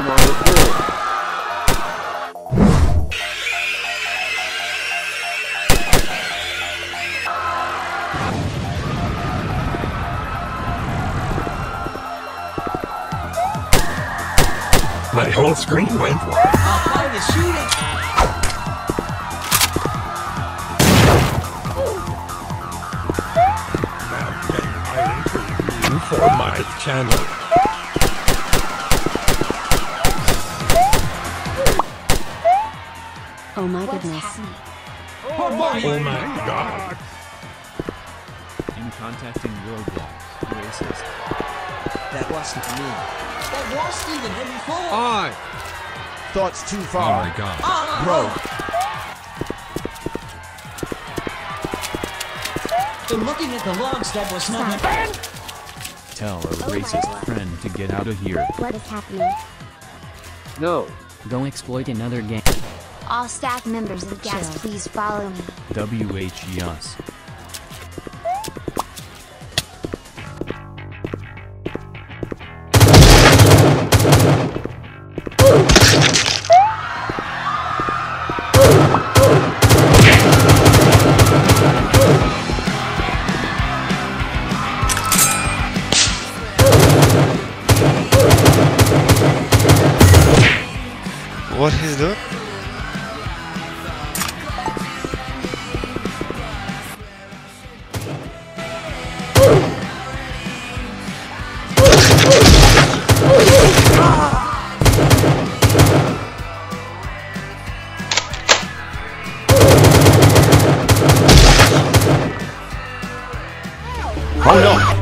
I'm on the floor. My whole screen went white. Fight is shooting. Now then, I'll introduce you for my channel. Oh my goodness. Oh my god. In contacting Roblox, racist. That wasn't me. That was Steven Henry Ford. I. Thoughts too Oh far. my god. Bro. And looking at the logs, that was not. Tell a my racist God. friend to get out of here. What is happening? No. Go exploit another game. All staff members of GAS, Chill. please follow me. WHES. What he's doing? Oh no!